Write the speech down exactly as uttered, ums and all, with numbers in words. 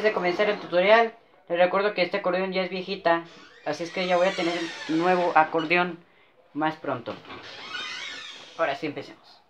antes de comenzar el tutorial, les recuerdo que este acordeón ya es viejita, así es que ya voy a tener un nuevo acordeón más pronto. Ahora sí empecemos.